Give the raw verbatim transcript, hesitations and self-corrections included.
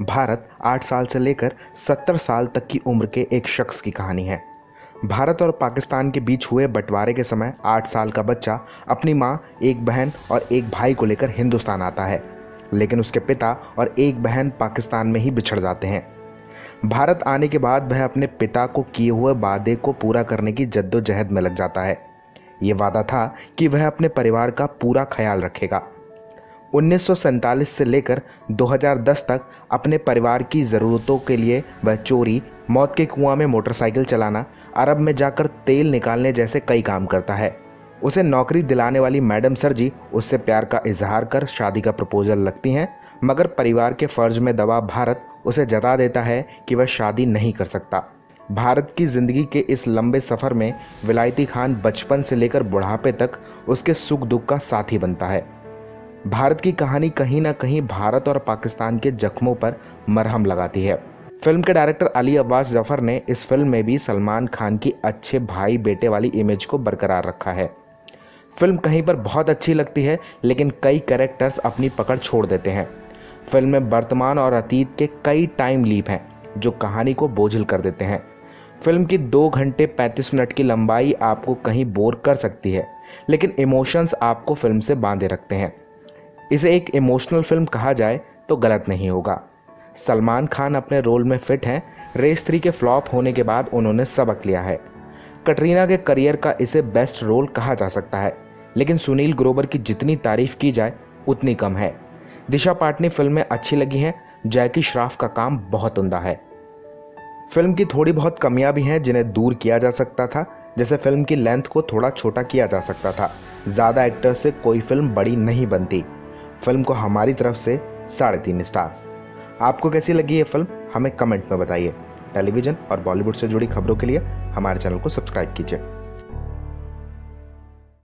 भारत आठ साल से लेकर सत्तर साल तक की उम्र के एक शख्स की कहानी है। भारत और पाकिस्तान के बीच हुए बंटवारे के समय आठ साल का बच्चा अपनी मां, एक बहन और एक भाई को लेकर हिंदुस्तान आता है, लेकिन उसके पिता और एक बहन पाकिस्तान में ही बिछड़ जाते हैं। भारत आने के बाद वह अपने पिता को किए हुए वादे को पूरा करने की जद्दोजहद में लग जाता है। ये वादा था कि वह अपने परिवार का पूरा ख्याल रखेगा। उन्नीस सौ सैंतालीस से लेकर दो हज़ार दस तक अपने परिवार की ज़रूरतों के लिए वह चोरी, मौत के कुआं में मोटरसाइकिल चलाना, अरब में जाकर तेल निकालने जैसे कई काम करता है। उसे नौकरी दिलाने वाली मैडम सरजी उससे प्यार का इजहार कर शादी का प्रपोजल लगती हैं, मगर परिवार के फ़र्ज में दबा भारत उसे जता देता है कि वह शादी नहीं कर सकता। भारत की ज़िंदगी के इस लंबे सफ़र में विलायती खान बचपन से लेकर बुढ़ापे तक उसके सुख दुख का साथी बनता है। भारत की कहानी कहीं ना कहीं भारत और पाकिस्तान के जख्मों पर मरहम लगाती है। फिल्म के डायरेक्टर अली अब्बास जफर ने इस फिल्म में भी सलमान खान की अच्छे भाई बेटे वाली इमेज को बरकरार रखा है। फिल्म कहीं पर बहुत अच्छी लगती है, लेकिन कई कैरेक्टर्स अपनी पकड़ छोड़ देते हैं। फिल्म में वर्तमान और अतीत के कई टाइम लीप हैं जो कहानी को बोझिल कर देते हैं। फिल्म की दो घंटे पैंतीस मिनट की लंबाई आपको कहीं बोर कर सकती है, लेकिन इमोशंस आपको फिल्म से बांधे रखते हैं। इसे एक इमोशनल फिल्म कहा जाए तो गलत नहीं होगा। सलमान खान अपने रोल में फिट हैं। रेस थ्री के फ्लॉप होने के बाद उन्होंने सबक लिया है। कटरीना के करियर का इसे बेस्ट रोल कहा जा सकता है, लेकिन सुनील ग्रोवर की जितनी तारीफ की जाए उतनी कम है। दिशा पाटनी फिल्में अच्छी लगी हैं। जैकी श्रॉफ का काम बहुत उम्दा है। फिल्म की थोड़ी बहुत कमियां भी हैं जिन्हें दूर किया जा सकता था, जैसे फिल्म की लेंथ को थोड़ा छोटा किया जा सकता था। ज़्यादा एक्टर्स से कोई फिल्म बड़ी नहीं बनती। फिल्म को हमारी तरफ से साढ़े तीन स्टार्स। आपको कैसी लगी ये फिल्म हमें कमेंट में बताइए। टेलीविज़न और बॉलीवुड से जुड़ी खबरों के लिए हमारे चैनल को सब्सक्राइब कीजिए।